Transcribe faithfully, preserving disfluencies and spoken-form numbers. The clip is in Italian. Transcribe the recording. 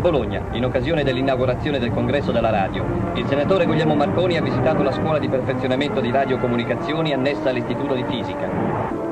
Bologna, in occasione dell'inaugurazione del congresso della radio, il senatore Guglielmo Marconi ha visitato la scuola di perfezionamento di radiocomunicazioni annessa all'Istituto di Fisica.